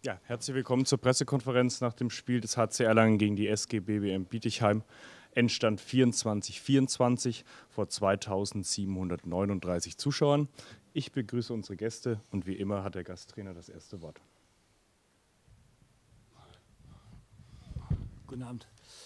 Ja, herzlich willkommen zur Pressekonferenz nach dem Spiel des HC Erlangen gegen die SG BBM Bietigheim. Endstand 24:24 vor 2739 Zuschauern. Ich begrüße unsere Gäste und wie immer hat der Gasttrainer das erste Wort. Guten Abend.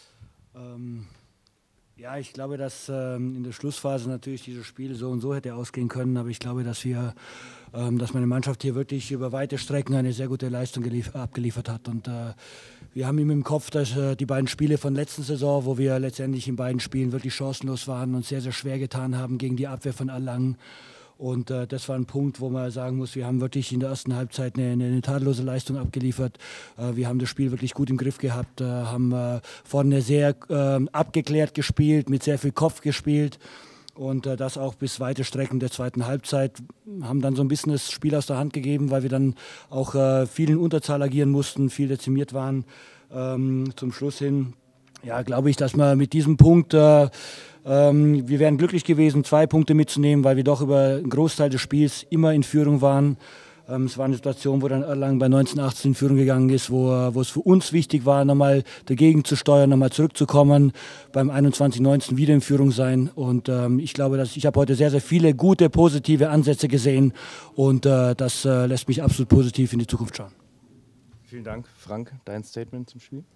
Ja, ich glaube, dass in der Schlussphase natürlich dieses Spiel so und so hätte ausgehen können, aber ich glaube, dass meine Mannschaft hier wirklich über weite Strecken eine sehr gute Leistung abgeliefert hat. Und wir haben immer im Kopf, dass die beiden Spiele von letzten Saison, wo wir letztendlich in beiden Spielen wirklich chancenlos waren und sehr, sehr schwer getan haben gegen die Abwehr von Erlangen. Und das war ein Punkt, wo man sagen muss, wir haben wirklich in der ersten Halbzeit eine tadellose Leistung abgeliefert. Wir haben das Spiel wirklich gut im Griff gehabt, haben vorne sehr abgeklärt gespielt, mit sehr viel Kopf gespielt. Und das auch bis weite Strecken der zweiten Halbzeit, haben dann so ein bisschen das Spiel aus der Hand gegeben, weil wir dann auch viel in Unterzahl agieren mussten, viel dezimiert waren zum Schluss hin. Ja, glaube ich, dass wir mit diesem Punkt, wir wären glücklich gewesen, 2 Punkte mitzunehmen, weil wir doch über einen Großteil des Spiels immer in Führung waren. Es war eine Situation, wo dann Erlangen bei 19:18 in Führung gegangen ist, wo es für uns wichtig war, nochmal dagegen zu steuern, nochmal zurückzukommen, beim 21:19 wieder in Führung sein. Und ich glaube, ich habe heute sehr, sehr viele gute, positive Ansätze gesehen und das lässt mich absolut positiv in die Zukunft schauen. Vielen Dank. Frank, dein Statement zum Spiel?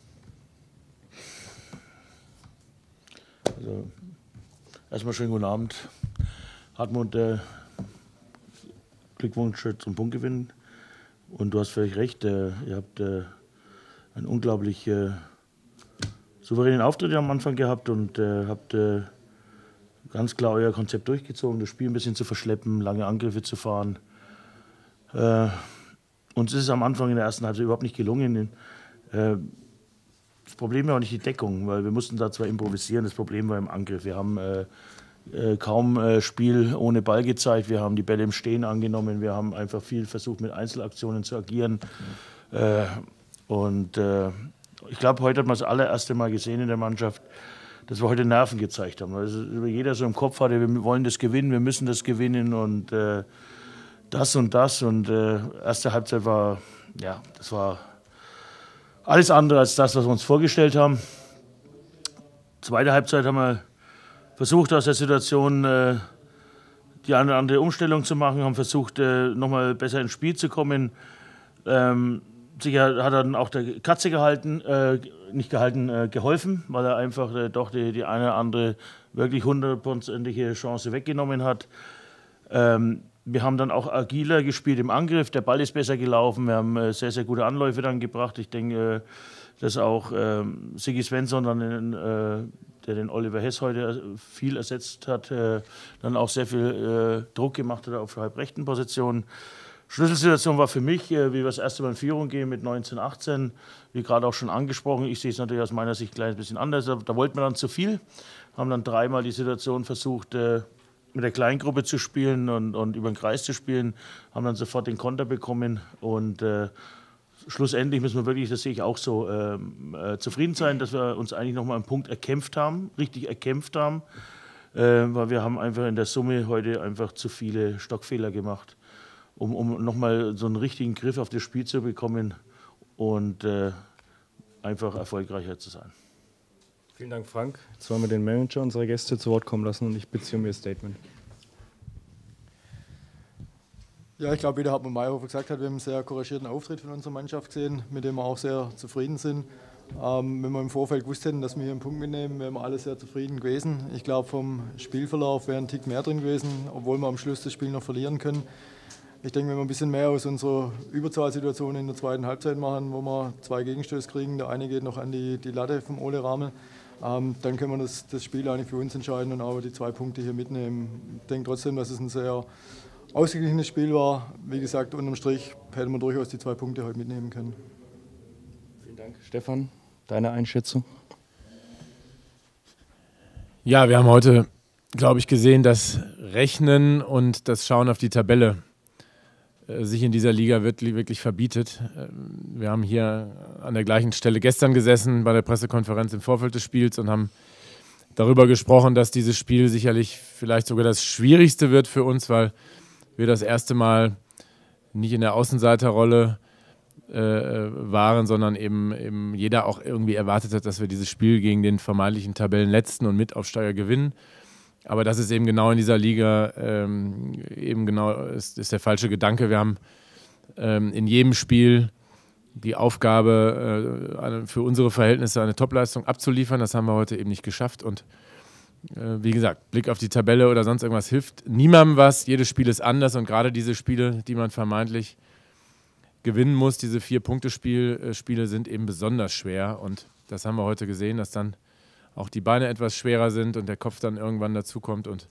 Also, erstmal schönen guten Abend. Hartmut, Glückwunsch zum Punktgewinn. Und du hast völlig recht, ihr habt einen unglaublich souveränen Auftritt am Anfang gehabt und habt ganz klar euer Konzept durchgezogen, das Spiel ein bisschen zu verschleppen, lange Angriffe zu fahren. Uns ist es am Anfang in der ersten Halbzeit überhaupt nicht gelungen. Das Problem war auch nicht die Deckung, weil wir mussten da zwar improvisieren, das Problem war im Angriff. Wir haben kaum Spiel ohne Ball gezeigt, wir haben die Bälle im Stehen angenommen, wir haben einfach viel versucht mit Einzelaktionen zu agieren. Ich glaube, heute hat man das allererste Mal gesehen in der Mannschaft, dass wir heute Nerven gezeigt haben. Also jeder so im Kopf hatte, wir wollen das gewinnen, wir müssen das gewinnen und das und das. Und erste Halbzeit war, ja, das war alles andere als das, was wir uns vorgestellt haben. Zweite Halbzeit haben wir versucht, aus der Situation die eine oder andere Umstellung zu machen, haben versucht, nochmal besser ins Spiel zu kommen. Sicher hat dann auch der Katze geholfen, weil er einfach doch die eine oder andere wirklich 100%ige Chance weggenommen hat. Wir haben dann auch agiler gespielt im Angriff, der Ball ist besser gelaufen, wir haben sehr, sehr gute Anläufe dann gebracht. Ich denke, dass auch Sigi Svensson, der den Oliver Hess heute viel ersetzt hat, dann auch sehr viel Druck gemacht hat auf der halbrechten Position. Schlüsselsituation war für mich, wie wir das erste Mal in Führung gehen mit 19:18, wie gerade auch schon angesprochen. Ich sehe es natürlich aus meiner Sicht ein kleines bisschen anders. Da wollten wir dann zu viel, haben dann dreimal die Situation versucht, mit der Kleingruppe zu spielen und über den Kreis zu spielen, haben dann sofort den Konter bekommen und schlussendlich müssen wir wirklich, das sehe ich auch so, zufrieden sein, dass wir uns eigentlich nochmal einen Punkt erkämpft haben, richtig erkämpft haben, weil wir haben einfach in der Summe heute einfach zu viele Stockfehler gemacht, um nochmal so einen richtigen Griff auf das Spiel zu bekommen und einfach erfolgreicher zu sein. Vielen Dank, Frank. Jetzt wollen wir den Manager unserer Gäste zu Wort kommen lassen und ich beziehe mir Ihr Statement. Ja, ich glaube, wie der Hartmut Mayhofer gesagt hat, wir haben einen sehr couragierten Auftritt von unserer Mannschaft gesehen, mit dem wir auch sehr zufrieden sind. Wenn wir im Vorfeld gewusst hätten, dass wir hier einen Punkt mitnehmen, wären wir alle sehr zufrieden gewesen. Ich glaube, vom Spielverlauf wäre ein Tick mehr drin gewesen, obwohl wir am Schluss das Spiel noch verlieren können. Ich denke, wenn wir ein bisschen mehr aus unserer Überzahlsituation in der zweiten Halbzeit machen, wo wir 2 Gegenstöße kriegen, der eine geht noch an die Latte vom Ole Ramel, dann können wir das Spiel eigentlich für uns entscheiden und auch die 2 Punkte hier mitnehmen. Ich denke trotzdem, dass es ein sehr ausgeglichenes Spiel war. Wie gesagt, unterm Strich hätten wir durchaus die 2 Punkte heute mitnehmen können. Vielen Dank. Stefan, deine Einschätzung? Ja, wir haben heute, glaube ich, gesehen, dass Rechnen und das Schauen auf die Tabelle sich in dieser Liga wirklich verbietet. Wir haben hier an der gleichen Stelle gestern gesessen bei der Pressekonferenz im Vorfeld des Spiels und haben darüber gesprochen, dass dieses Spiel sicherlich vielleicht sogar das Schwierigste wird für uns, weil wir das erste Mal nicht in der Außenseiterrolle waren, sondern eben jeder auch irgendwie erwartet hat, dass wir dieses Spiel gegen den vermeintlichen Tabellenletzten und Mitaufsteiger gewinnen. Aber das ist eben genau in dieser Liga eben genau ist der falsche Gedanke. Wir haben in jedem Spiel die Aufgabe, für unsere Verhältnisse eine Topleistung abzuliefern. Das haben wir heute eben nicht geschafft. Und wie gesagt, Blick auf die Tabelle oder sonst irgendwas hilft niemandem was. Jedes Spiel ist anders und gerade diese Spiele, die man vermeintlich gewinnen muss, diese 4-Punkte-Spiele sind eben besonders schwer. Und das haben wir heute gesehen, dass dann auch die Beine etwas schwerer sind und der Kopf dann irgendwann dazukommt. Und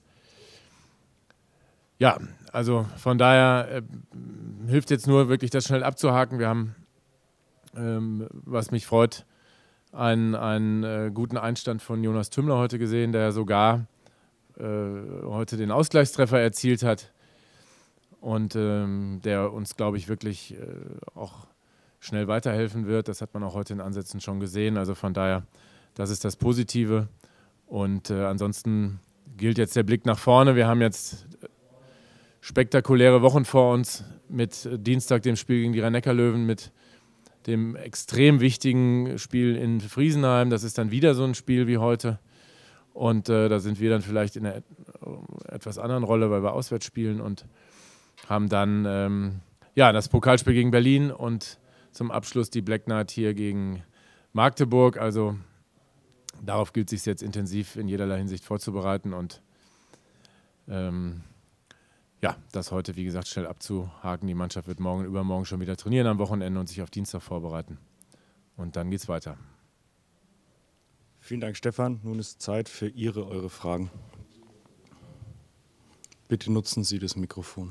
ja, also von daher hilft jetzt nur wirklich, das schnell abzuhaken. Wir haben, was mich freut, einen guten Einstand von Jonas Tümmler heute gesehen, der sogar heute den Ausgleichstreffer erzielt hat und der uns, glaube ich, wirklich auch schnell weiterhelfen wird. Das hat man auch heute in Ansätzen schon gesehen. Also von daher, das ist das Positive. Und ansonsten gilt jetzt der Blick nach vorne. Wir haben jetzt spektakuläre Wochen vor uns mit Dienstag dem Spiel gegen die Rhein-Neckar-Löwen, mit dem extrem wichtigen Spiel in Friesenheim. Das ist dann wieder so ein Spiel wie heute. Und da sind wir dann vielleicht in einer etwas anderen Rolle, weil wir auswärts spielen und haben dann das Pokalspiel gegen Berlin und zum Abschluss die Black Knight hier gegen Magdeburg. Also darauf gilt es sich jetzt intensiv in jederlei Hinsicht vorzubereiten und das heute, wie gesagt, schnell abzuhaken. Die Mannschaft wird morgen, übermorgen schon wieder trainieren am Wochenende und sich auf Dienstag vorbereiten. Und dann geht's weiter. Vielen Dank, Stefan. Nun ist Zeit für eure Fragen. Bitte nutzen Sie das Mikrofon.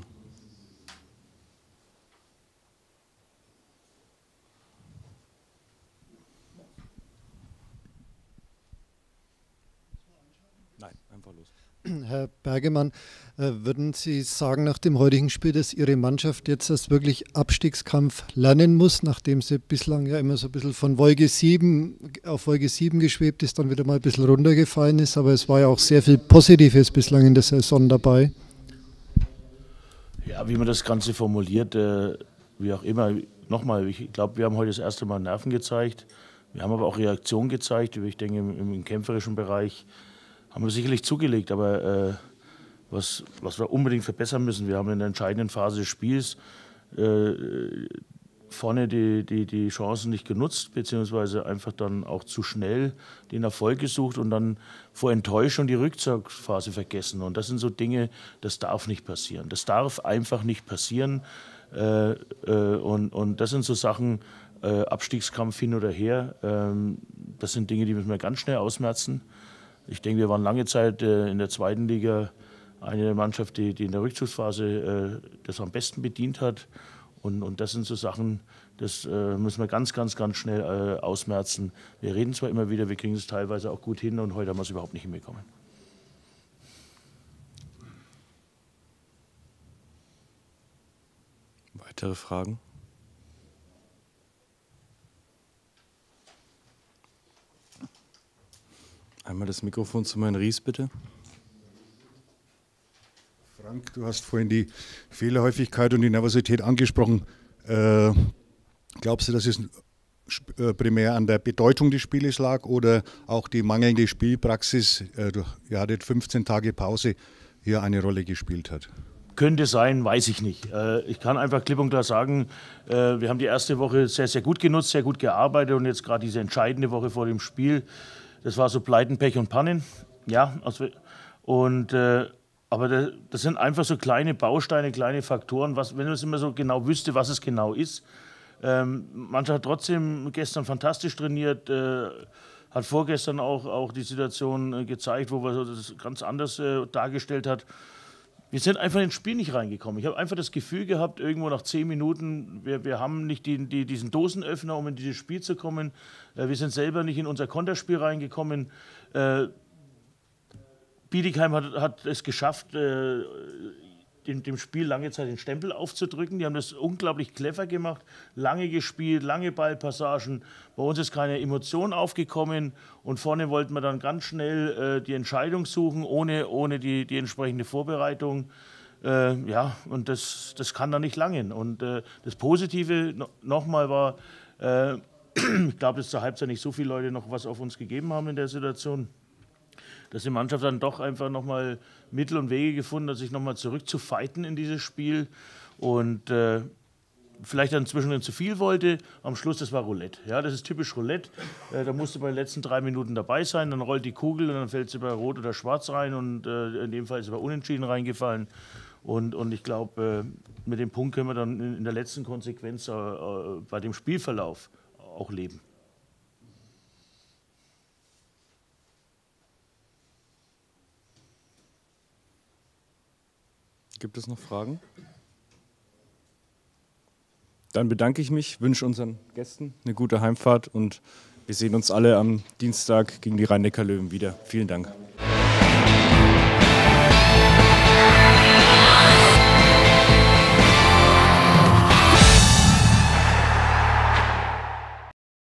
Nein, einfach los. Herr Bergemann, würden Sie sagen nach dem heutigen Spiel, dass Ihre Mannschaft jetzt das wirklich Abstiegskampf lernen muss, nachdem sie bislang ja immer so ein bisschen von Wolke 7 auf Wolke 7 geschwebt ist, dann wieder mal ein bisschen runtergefallen ist, aber es war ja auch sehr viel Positives bislang in der Saison dabei? Ja, wie man das Ganze formuliert, wie auch immer, nochmal, ich glaube, wir haben heute das erste Mal Nerven gezeigt, wir haben aber auch Reaktion gezeigt, ich denke im kämpferischen Bereich haben wir sicherlich zugelegt, aber was wir unbedingt verbessern müssen, wir haben in der entscheidenden Phase des Spiels vorne die Chancen nicht genutzt, beziehungsweise einfach dann auch zu schnell den Erfolg gesucht und dann vor Enttäuschung die Rückzugsphase vergessen. Und das sind so Dinge, das darf nicht passieren. Das darf einfach nicht passieren. Und das sind so Sachen, Abstiegskampf hin oder her, das sind Dinge, die müssen wir ganz schnell ausmerzen. Ich denke, wir waren lange Zeit in der zweiten Liga eine Mannschaft, die in der Rückzugsphase das am besten bedient hat. Und das sind so Sachen, das müssen wir ganz schnell ausmerzen. Wir reden zwar immer wieder, wir kriegen es teilweise auch gut hin und heute haben wir es überhaupt nicht hinbekommen. Weitere Fragen? Einmal das Mikrofon zu Herrn Ries, bitte. Frank, du hast vorhin die Fehlerhäufigkeit und die Nervosität angesprochen. Glaubst du, dass es primär an der Bedeutung des Spieles lag oder auch die mangelnde Spielpraxis, ihr hattet 15 Tage Pause, hier eine Rolle gespielt hat? Könnte sein, weiß ich nicht. Ich kann einfach klipp und klar sagen, wir haben die erste Woche sehr, sehr gut genutzt, sehr gut gearbeitet und jetzt gerade diese entscheidende Woche vor dem Spiel, das war so Pleiten, Pech und Pannen. Ja, aber das sind einfach so kleine Bausteine, kleine Faktoren. Wenn man es immer so genau wüsste, was es genau ist. Mannschaft hat trotzdem gestern fantastisch trainiert, hat vorgestern auch die Situation gezeigt, wo man das ganz anders dargestellt hat. Wir sind einfach ins Spiel nicht reingekommen. Ich habe einfach das Gefühl gehabt, irgendwo nach 10 Minuten, wir haben nicht diesen Dosenöffner, um in dieses Spiel zu kommen. Wir sind selber nicht in unser Konterspiel reingekommen. Bietigheim hat es geschafft, dem Spiel lange Zeit den Stempel aufzudrücken. Die haben das unglaublich clever gemacht, lange gespielt, lange Ballpassagen. Bei uns ist keine Emotion aufgekommen und vorne wollten wir dann ganz schnell die Entscheidung suchen, ohne die entsprechende Vorbereitung. Ja, und das kann da nicht langen. Und das Positive nochmal war, ich glaube, dass zur Halbzeit nicht so viele Leute noch was auf uns gegeben haben in der Situation, dass die Mannschaft dann doch einfach nochmal Mittel und Wege gefunden hat, sich nochmal zurückzufighten in dieses Spiel und vielleicht dann zwischendrin zu viel wollte. Am Schluss, das war Roulette. Ja, das ist typisch Roulette. Da musst du bei den letzten 3 Minuten dabei sein, dann rollt die Kugel und dann fällt sie bei Rot oder Schwarz rein und in dem Fall ist sie bei Unentschieden reingefallen. Und ich glaube, mit dem Punkt können wir dann in der letzten Konsequenz bei dem Spielverlauf auch leben. Gibt es noch Fragen? Dann bedanke ich mich, wünsche unseren Gästen eine gute Heimfahrt und wir sehen uns alle am Dienstag gegen die Rhein-Neckar-Löwen wieder. Vielen Dank.